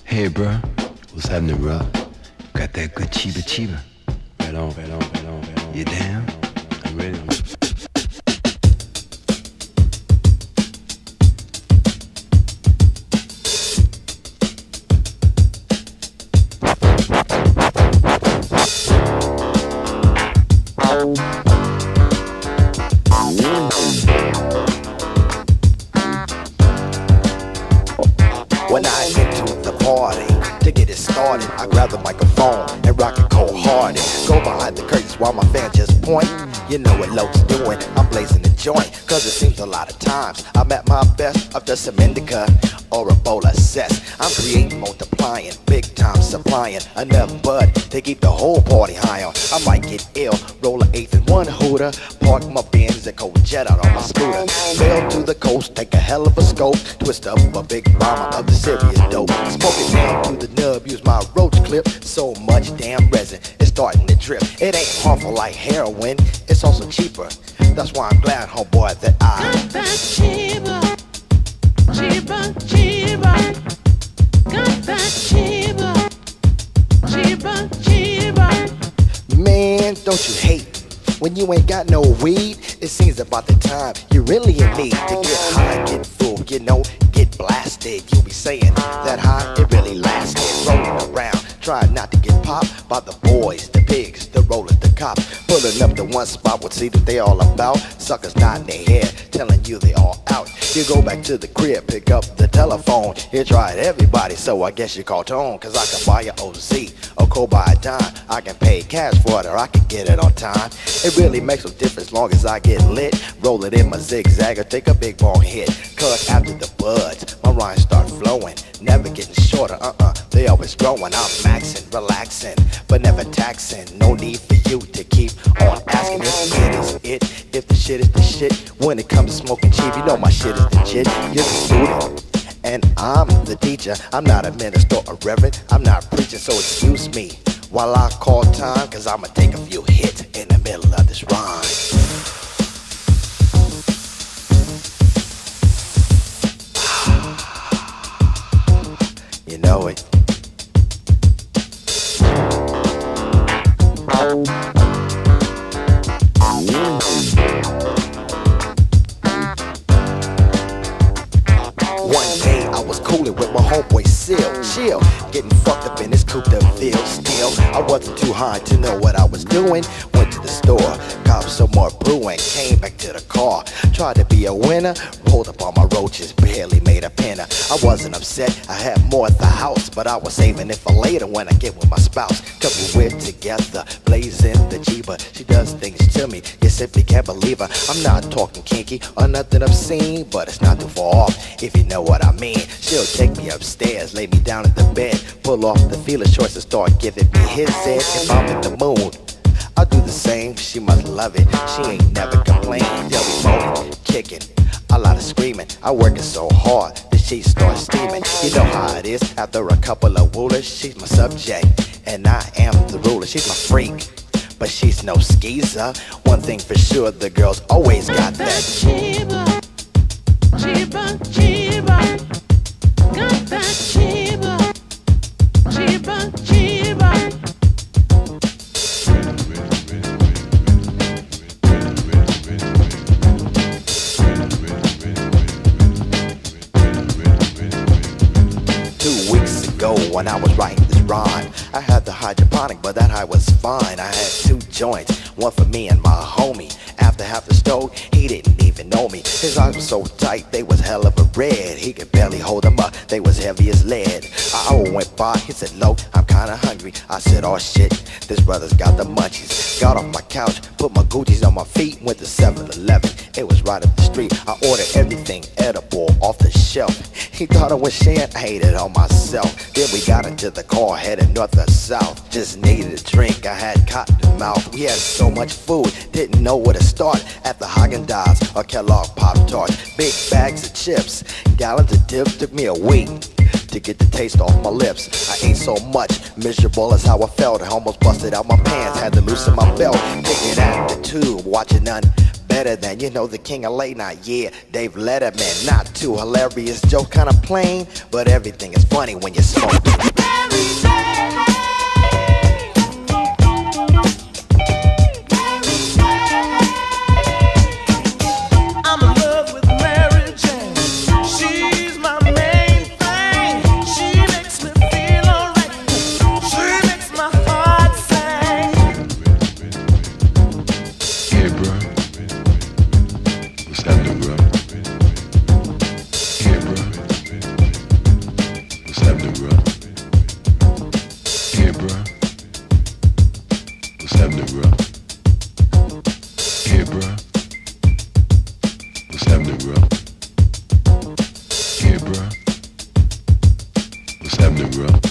Hey, bro, what's happening, bro? Got that good chiba chiba. Right on, right on, right on, right on. You down? I'm ready. When I get to the party, to get it started, I grab the microphone and rock it cold-hearted. Go behind the curtains while my fans just point. You know what Loke's doing, I'm blazing the joint. Cause it seems a lot of times I'm at my best after some indica or a bowl of cess. I'm creating, multiplying, big time supplying enough bud to keep the whole party high on. I might get ill, roll an eighth in one hooter, park my Benz and cold jet out on my scooter. Sail to the coast, take a hell of a scope, twist up a big bomber of the serious dope. Smoke it down to the nub, use my roach clip. So much damn resin, it's starting to drip. It ain't harmful like heroin, it's also cheaper. That's why I'm glad, homeboy, that I got that cheaper, cheaper, cheaper. Got that cheaper, cheaper, cheaper. Man, don't you hate when you ain't got no weed? It seems about the time you really in need to get high, get full, you know, get blasted. You be saying that high, it really lasted. Rolling around, trying not to get popped by the boys, the pigs, the rollers, the cops. Pulling up to one spot, would see what they all about. Suckers nodding their head, telling you they all out. You go back to the crib, pick up the telephone. You tried everybody, so I guess you call tone. Cause I can buy your OZ or go buy a dime. I can pay cash for it or I can get it on time. It really makes no difference long as I get lit. Roll it in my zigzag or take a big ball hit. Cause after the buds, my rhymes start flowing. Never getting shorter, they always growing. I'm maxing, relaxing, but never taxing. No need for you to keep on asking if it is it. If the shit is the shit. When it comes to smoking cheap, you know my shit is legit. You're the student, and I'm the teacher. I'm not a minister or reverend, I'm not preaching, so excuse me while I call time. Cause I'ma take a few hits in the middle of this rhyme. You know it. One day I was coolin' with my homeboy Seal, chill, getting fucked up in this Coupe de Ville. Still, I wasn't too high to know what I was doing. Went to the store, got some more brewing, came back to the car, tried to be a winner, rolled up on my roaches, barely made a penner. I wasn't upset, I had more at the house, but I was saving it for later when I get with my spouse. Cause we're together, blazing the Jeeba. She does things to me, you simply can't believe her. I'm not talking kinky or nothing obscene, but it's not too far off, if you know what I mean. She'll take me upstairs, lay me down in the bed, pull off the feeler shorts and start giving me his head. If I'm in the mood, I'll do the same, she must love it. She ain't never complained, they'll be moaning, kicking, a lot of screaming. I working so hard, the sheets start steaming. You know how it is, after a couple of woolers, she's my subject, and I am the ruler. She's my freak, but she's no skeezer. One thing for sure, the girls always got that cheaper, cheaper, cheaper. Got that cheaper, cheaper, cheaper. 2 weeks ago when I was writing this rhyme, I had the hydroponic, but that high was fine. I had 2 joints, one for me and my homie. After half the stove, he didn't even know me. His eyes were so tight, they was hell of a red. He could barely hold them up, they was heavy as lead. An hour went by, he said, "Lo, I'm kinda hungry." I said, "Oh shit, this brother's got the munchies." Got off my couch, put my Gucci's on my feet, went to 7-Eleven. It was right up the street. I ordered everything edible off the shelf. He thought I was sharing, I ate it on myself. Then we got into the car, headed north or south. Just needed a drink, I had cotton mouth. We had so much food, didn't know where to start. At the Haagen-Dazs or Kellogg Pop-Tarts. Big bags of chips, gallons of dip. Took me a week to get the taste off my lips. I ate so much, miserable as how I felt. I almost busted out my pants, had to loosen my belt. Picking at the tube, watching none better than, you know, the king of late night, yeah, Dave Letterman. Not too hilarious, joke kinda plain, but everything is funny when you smoke. What's happening, bro?